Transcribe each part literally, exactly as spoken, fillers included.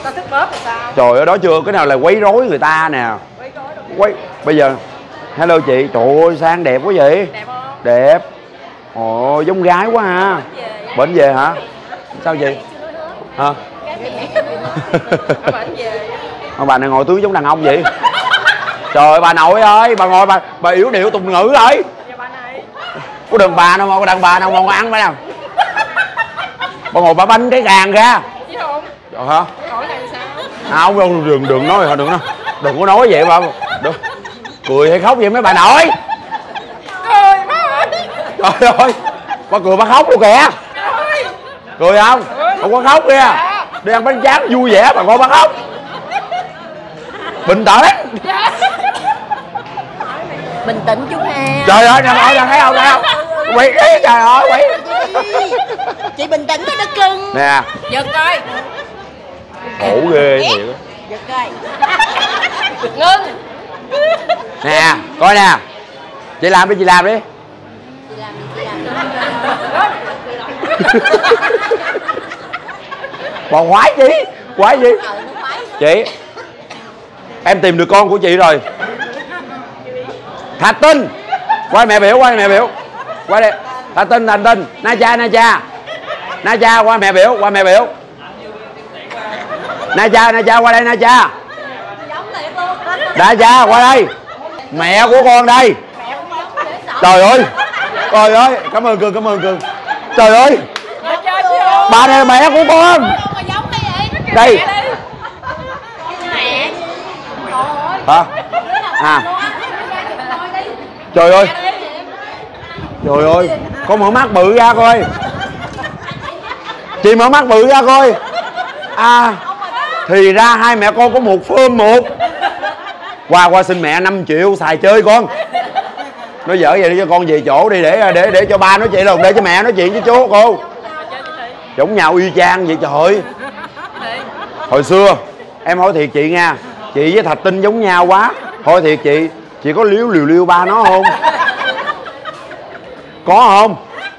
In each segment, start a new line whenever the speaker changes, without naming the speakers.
ta thức bóp thì sao?
Trời ơi, đó chưa, cái nào là quấy rối người ta nè.
Quấy rối đâu.
Quấy, bây giờ hello chị, trời ơi sang đẹp quá vậy.
Đẹp không?
Đẹp. Ồ, giống gái quá ha. Bệnh về hả? Sao chị? Hả?
Bệnh về.
Ông bà này ngồi tướng giống đàn ông vậy. Trời ơi, bà nội ơi, bà ngồi bà bà yếu điệu tùng ngữ rồi. Có đàn bà đâu mà, có đàn bà nào mà ngồi ăn phải nào? Bà ngồi bà banh cái gàn ra.
Chứ không?
Trời hả?
Hỏi này sao?
À, không, đừng, đừng, đừng nói, đừng nói, đừng có nói vậy mà. Đừng. Cười hay khóc vậy mấy bà nội?
Cười má ơi.
Trời ơi, bà cười bà khóc luôn kìa. Cười không? Không có khóc kìa. Đi ăn bánh tráng vui vẻ bà ngồi bà khóc. Bình tĩnh.
Bình tĩnh chút ha.
Trời ơi, nè nội, nè thấy không, thấy không? Quỷ, trời ơi, quỷ.
Chị bình tĩnh đó nó cưng.
Nè.
Giật coi.
Khổ ghê thiệt.
Giật coi.
Ngưng.
Nè, coi nè. Chị làm đi, chị làm đi.
Chị làm đi, chị làm đi.
Còn khoái gì? Khoái gì? Chị, em tìm được con của chị rồi. Thạch Tinh. Quay mẹ biểu, quay mẹ biểu. Quay đây. Thạch Tinh, Thạch Tinh. Na cha, na cha. Na cha, qua mẹ biểu, qua mẹ biểu. Na cha, na cha, qua đây na cha. Na cha, qua đây. Mẹ của con đây. Trời ơi. Trời ơi, cảm ơn Cường, cảm ơn Cường. Trời ơi. Bà này là mẹ của con. Đây. Hả? À. Trời ơi. Trời ơi, con mở mắt bự ra coi. Chị mở mắt bự ra coi. À, thì ra hai mẹ con có một phơm một. Qua qua xin mẹ năm triệu xài chơi con. Nói dở vậy đi cho con về chỗ đi để để để cho ba nói chuyện luôn, để cho mẹ nói chuyện với chú cô. Giống nhau y chang vậy trời ơi. Hồi xưa em hỏi thiệt chị nha, chị với Thạch Tinh giống nhau quá. Hỏi thiệt chị, chị có liếu liều liêu ba nó không? Có không?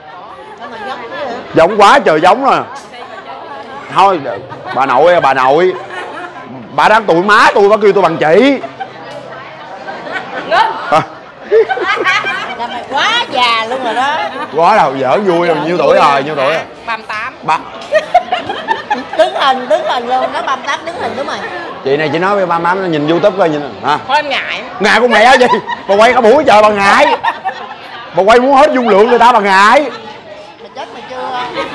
Giống quá trời giống rồi. Thôi bà nội, bà nội, bà đang tụi má tôi, bà kêu tôi bằng chị. À.
Là mày quá già luôn rồi đó.
Quá đâu, giỡn vui rồi, nhiêu tuổi rồi, nhiêu tuổi rồi?
ba mươi tám.
Ba.
Đứng hình, đứng hình luôn, nó ba mươi tám đứng hình đúng rồi.
Chị này chị nói với ba má nó nhìn YouTube coi nhìn hả?
Thôi em ngại.
Ngại con mẹ gì? Bà quay cả buổi trời bà ngại. Bà quay muốn hết dung lượng người ta bà ngại.
Mày chết mày chưa?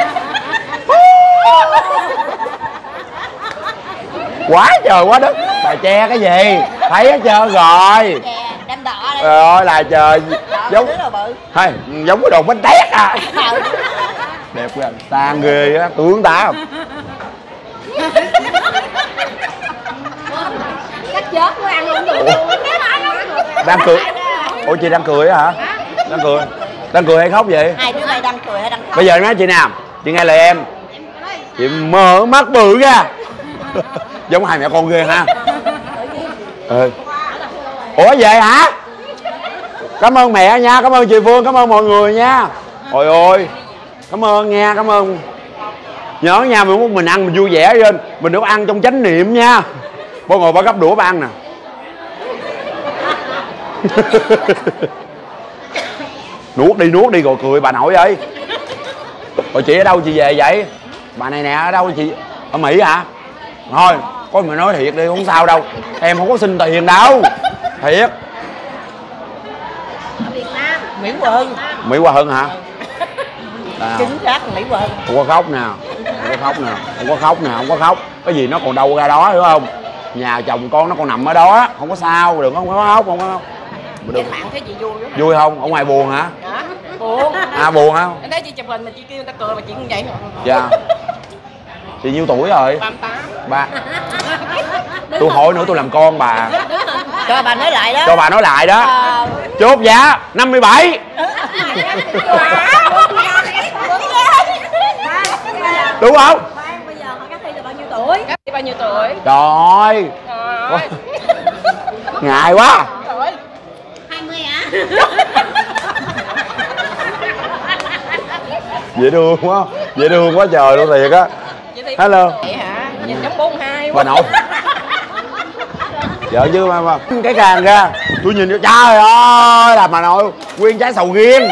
Quá trời quá đất. Bà che cái gì? Thấy hết trơn rồi.
Chè, đem đỏ đi.
Trời ơi là trời.
Đỏ
Giống
đứa nào bự.
hay giống cái đồ bánh tét à. Đẹp quá, tan ghê á, tướng tá không?
Cắt chết nó ăn luôn được.
Đang cười. Ủa chị đang cười á hả? Đang cười. Đang cười hay khóc vậy?
Hai đứa bay đang cười hay đang khóc?
Bây giờ nói chị nào? Chị nghe lời em. Chị mở mắt bự ra. Giống hai mẹ con ghê ha. Ừ. Ủa về hả? Cảm ơn mẹ nha, cảm ơn chị Phương, cảm ơn mọi người nha. Ôi ôi, cảm ơn nha, cảm ơn. Nhớ nha, mình muốn mình ăn mình vui vẻ lên, mình được ăn trong chánh niệm nha. Bà ngồi bà gấp đũa bà ăn nè. Nuốt đi, nuốt đi rồi cười bà nội ơi. Rồi chị ở đâu chị về vậy? Bà này nè, ở đâu chị? Ở Mỹ hả? Thôi, có mà nói thiệt đi, không sao đâu. Em không có xin tiền đâu. Thiệt.
Ở Việt Nam. Mỹ Hòa Hưng.
Mỹ Hòa Hưng hả? À.
Chính xác Mỹ Hòa Hưng.
Không có khóc nào, không có khóc nào, không có khóc nào, không có khóc. Cái gì nó còn đâu ra đó hiểu không? Nhà chồng con nó còn nằm ở đó, không có sao, đừng có không có khóc, không có khóc.
Trên mạng thấy chị vui lắm.
Vui không? Ở ngoài buồn hả?
Hả? Buồn.
À buồn hả?
Em thấy chị chụp hình mà chị kêu người ta cười mà chị cũng vậy.
Dạ. Chị nhiêu tuổi rồi?
ba mươi tám.
Ba. Tôi hỏi nữa tôi làm con bà.
Cho bà nói lại đó.
Cho bà nói lại đó. À... Chốt giá năm mươi bảy. Đúng không?
Bây giờ hỏi Cát Thi là bao nhiêu tuổi?
Cát Thi bao nhiêu tuổi?
Trời ơi.
Trời ơi.
Ngại quá.
Trời ơi.
hai mươi hả?
Dễ thương quá. Dễ thương quá trời luôn thiệt á. Hello.
Vậy hả? nhìn giống bốn hai
bà nội. Vợ chứ mà, mà cái càng ra tôi nhìn cho trời ơi là bà nội nguyên trái sầu riêng.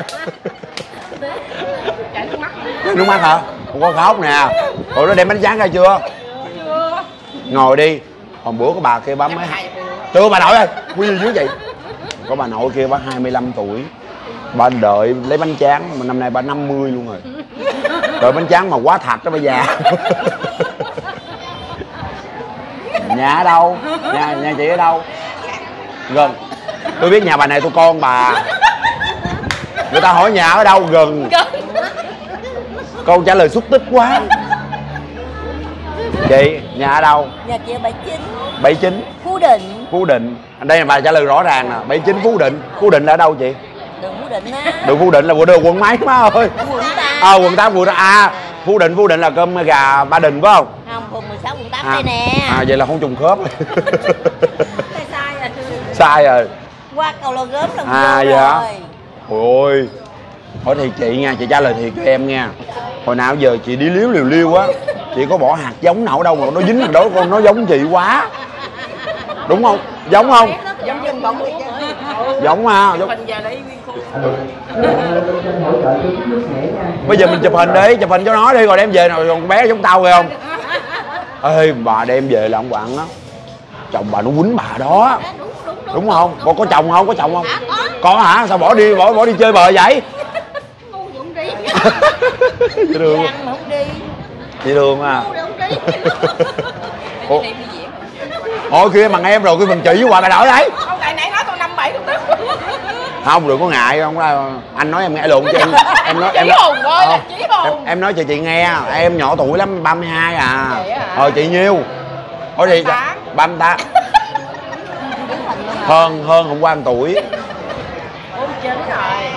chảy nước mắt.
Nước mắt hả? Không có khóc nè. Ủa nó đem bánh tráng ra chưa?
Chưa.
Ngồi đi. Hôm bữa có bà kia bấm mấy
Hai bữa.
chưa bà nội ơi quy gì dưới vậy. Có bà nội kia bà hai mươi lăm tuổi, bà đợi lấy bánh tráng mà năm nay bà năm mươi luôn rồi. Đợi bánh tráng mà quá thật đó bà già. Nhà ở đâu? Nhà, nhà chị ở đâu? Gần. Tôi biết nhà bà này tôi con bà. Người ta hỏi nhà ở đâu? Gần. Câu trả lời xúc tích quá. Chị, nhà ở đâu?
Nhà chị bảy chín.
bảy chín.
Phú Định.
Phú Định. Đây là bà trả lời rõ ràng nè. bảy chín Phú Định. Phú Định là ở đâu chị?
Đường Phú Định á.
Đường Phú Định là quận đường quận mấy má ơi?
Quận tám.
À quận tám quận tám. À Phú Định Phú Định là cơm gà Ba Đình phải không?
Không, phường mười sáu quận tám
À,
đây nè.
à vậy là không trùng khớp.
Sai sai rồi.
Sai rồi.
Qua cầu Lò Gốm lần
À
vô
dạ.
rồi.
Ôi hỏi thì chị nha, chị trả lời thiệt cho em nha. Hồi nào giờ chị đi liếu liều liêu á, chị có bỏ hạt giống nào đâu mà nó dính vào đó, con nó giống chị quá. Đúng không? Giống không?
Giống như bóng vậy chứ.
Giống mà giống.
Mình giờ lấy nguyên khu.
Bây giờ mình chụp hình đi, chụp hình cho nó đi rồi đem về rồi con bé giống tao kìa không? Ê bà đem về là ông quặng á, chồng bà nó quýnh bà đó. Đúng không? Có có chồng không? Có chồng không? Có hả? Sao bỏ đi bỏ bỏ đi chơi bời vậy?
Ngu vậy không đi.
Chị Đường.
Ăn mà không đi.
Chị Đường à.
Ngu vậy không đi.
Ủa? Hồi kia bằng em rồi cái mình chỉ với Hoàng đổi đấy.
Không tại nãy nói tôi năm bảy tôi tức.
Không đừng có ngại không anh nói em nghe lộn cho em em nói em
Chí hùng ơi là chí
em,
hùng.
em nói cho chị nghe em nhỏ tuổi lắm ba mươi hai à.
Vậy hả?
Ờ chị nhiêu? Thôi thì ba mươi tám. Hơn hơn hôm qua một tuổi.
bốn chín rồi.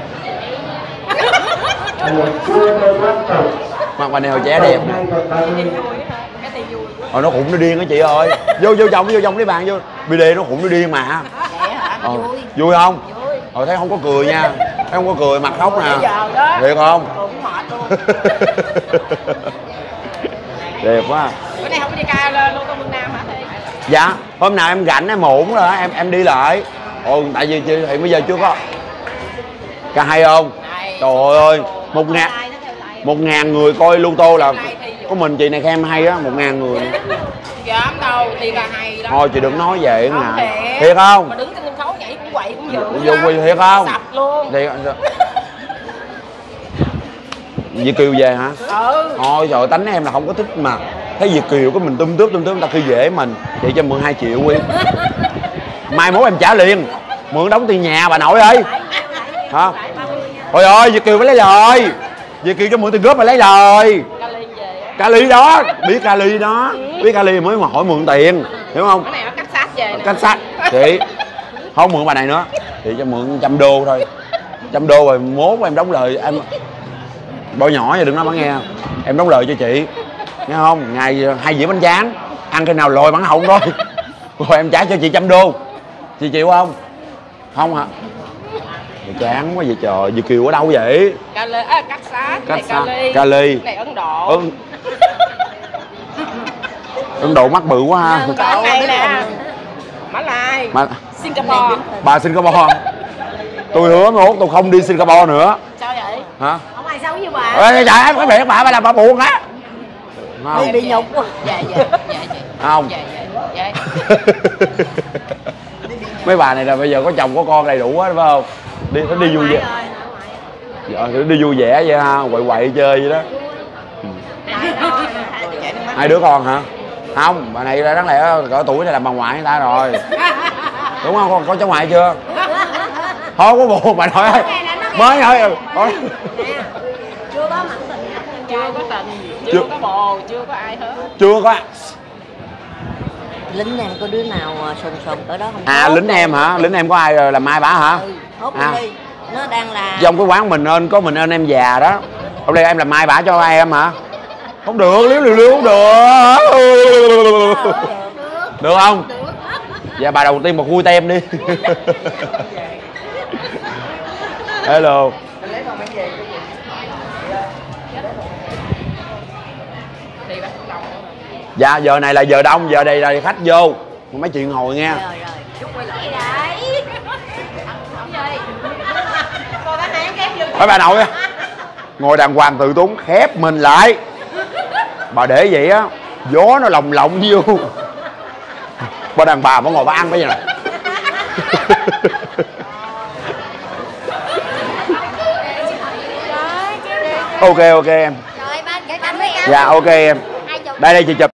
Mặt bà này hồi trẻ đẹp.
Cái vui hả? Cái thì vui.
Ờ nó khủng nó điên á chị ơi. Vô vô chồng vô chồng lấy bàn vô. bê đê nó khủng nó điên mà.
Vậy hả?
Ờ,
Vui.
vui không?
Vui.
Ờ thấy không có cười nha. Thấy không có cười mặt khóc nè.
Bây giờ đó.
Thiệt không?
Cũng mệt luôn.
Đẹp quá.
Bữa nay không có đi ca lên luôn Mương Nam hả Thi?
Dạ, hôm nào em rảnh em ổn rồi em em đi lại. Ồ tại vì chị hiện bây giờ chưa có. Ca hay không?
Này,
Trời ơi, một ngàn một ngàn người coi lưu tô là có mình chị này khen hay á, một ngàn người.
Dám đâu, thì là hay lắm.
Thôi chị đừng nói vậy
Không
ngại.
thiệt.
Thiệt không?
Mà đứng trên sân khấu nhảy cũng quậy cũng dữ
Vô
lắm.
quy thiệt không?
Sập luôn.
Thiệt. Việt Kiều về hả?
Ừ.
Thôi trời tánh em là không có thích mà. Thấy Việt Kiều cái mình tum tướp tum tướp người ta khi dễ mình. Chị cho mượn hai triệu đi. Mai mốt em trả liền. Mượn đóng tiền nhà bà nội ơi. Hả? Thôi ơi Việt Kiều phải lấy lời. Việt Kiều cho mượn tiền góp mà lấy lời.
Cali về.
Cali đó, biết Cali đó. Biết Cali mới mà hỏi mượn tiền. Hiểu không?
Cái này nó cắt sát về nè.
Cách sách. Chị không mượn bà này nữa. Chị cho mượn trăm đô thôi. Trăm đô rồi mốt em đóng lời em. Bỏ nhỏ vậy đừng nói bắn nghe. Em đóng lời cho chị. Nghe không? Ngày hai dĩa bánh tráng. Ăn cái nào lòi bắn họng thôi. Rồi em trả cho chị trăm đô. Chị chịu không? Không hả? Trời, chán quá vậy trời. Việt Kiều ở đâu vậy?
Cali, à, cắt sát.
Cắt
Này
sát.
Cali.
Cali.
Này Ấn Độ.
Ấn Ấn Độ mắc bự quá ha.
Còn này nè. Mã Lai.
Mà
Singapore.
bà Singapore. Tôi hứa mốt tôi không đi Singapore nữa.
Sao vậy?
Hả?
Không ai xấu như bà.
Ê trời em có biết bà bà làm bà buồn á.
Bị bị nhục quá.
Dạ dạ dạ chị.
Không.
Dạ dạ dạ.
Mấy bà này là bây giờ có chồng có con đầy đủ á phải không? Đi nó đi vui vẻ. Dạ, nó đi vui vẻ vậy ha, quậy quậy chơi vậy đó. Hai đứa con hả? Không, bà này là đáng lẽ cỡ tuổi này làm bà ngoại người ta rồi. Đúng không? Con có cháu ngoại chưa? Thôi có buồn bà nội ơi. Mới thôi. Thôi.
Chưa có mặn tình.
Chưa có tình, chưa,
Chưa.
có bồ, chưa có ai hết.
Chưa có.
Lính em có đứa nào sồn sồn ở đó không?
À lính em hả? Lính em có ai rồi làm mai bả hả?
Ừ, hốt
À.
đi. Nó đang là
Trong cái quán mình nên có mình ơn em già đó. Hôm nay em làm mai bả cho em hả? Không được, liếu liều liếu không được. Được không? Dạ bà đầu tiên mà khui tem đi. Hello.
Đi bắt lòng.
Dạ giờ này là giờ đông, giờ đây là khách vô mấy chuyện ngồi nghe.
Rồi rồi. Chút quay lại đấy. Coi bà hai kép vô.
Mấy bà nội ngồi đàng hoàng tự tốn khép mình lại. Bà để vậy á gió nó lồng lộng vô. Bà đàn bà bà ngồi bà ăn bây giờ nè. Ok ok em.
Rồi ba kể cảnh với em.
Dạ ok em. Đây đây chị chụp.